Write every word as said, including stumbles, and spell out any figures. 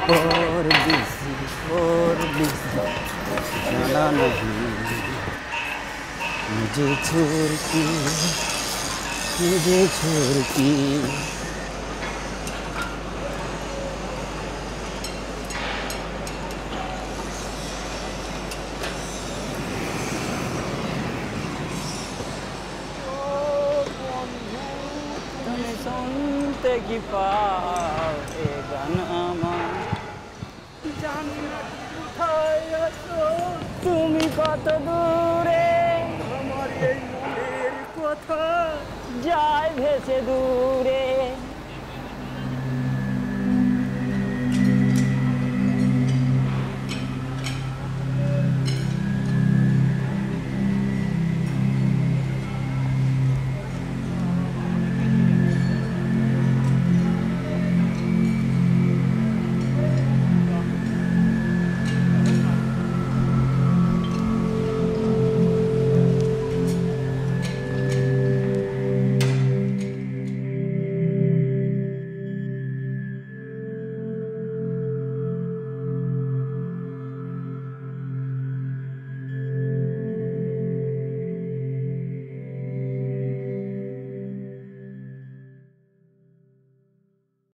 और किसी और किसी जाना नहीं मुझे छोड़ के मुझे छोड़ के की पाए गाना জানি না কোথায় আছো তুমি কত দূরে আমার এই মনের কথা যায় ভেসে দূরে